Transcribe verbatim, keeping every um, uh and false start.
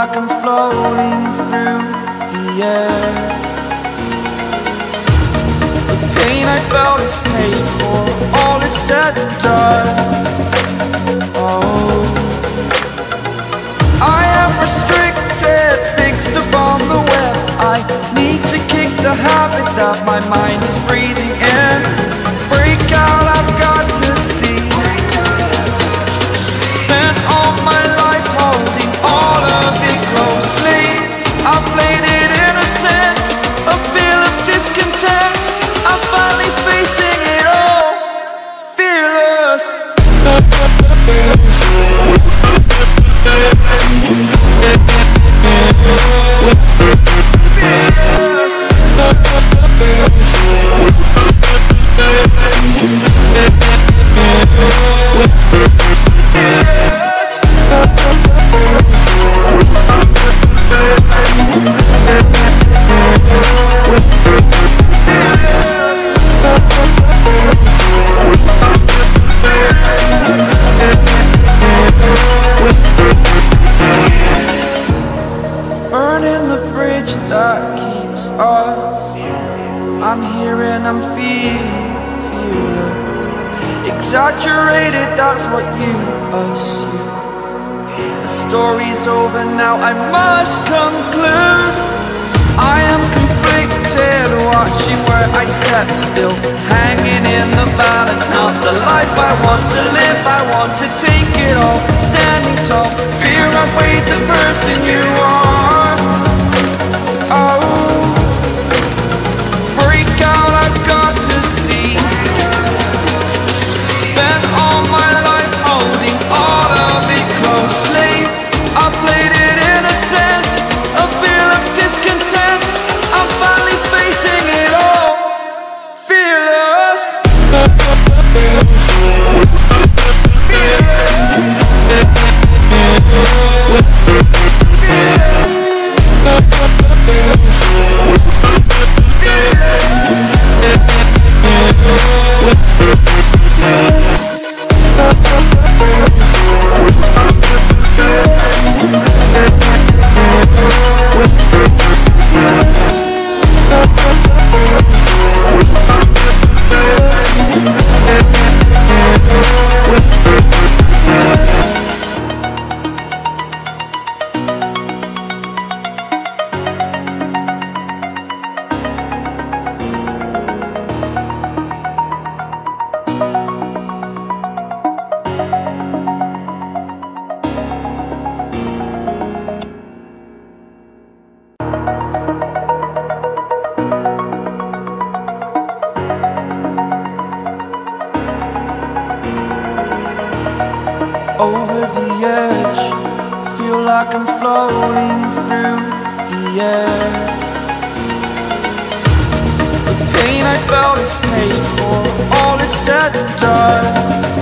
like I'm floating through the air. The pain I felt is paid for, all is said and done. Oh, I am restricted, fixed upon the web. I need to kick the habit that my mind is breathing in. Break out, I've got to see. Spent all my life holding all of it closely. I played it innocent, a feel of discontent. I'm finally facing it all, fearless. Burning the bridge that keeps us. I'm here and I'm feeling fearless. Exaggerated, that's what you assume. The story's over now, I must conclude. I am conflicted, watching where I step still, hanging in the balance. Not the life I want to live, I want to take it all. Standing tall, fear I weighed the person you are. Oh, break out, I've got to see. Spent all my life holding all of it closely. I played it innocent, a feel of discontent. I'm finally facing it all, fearless. Over the edge, feel like I'm floating through the air. The pain I felt is paid for, all is said and done.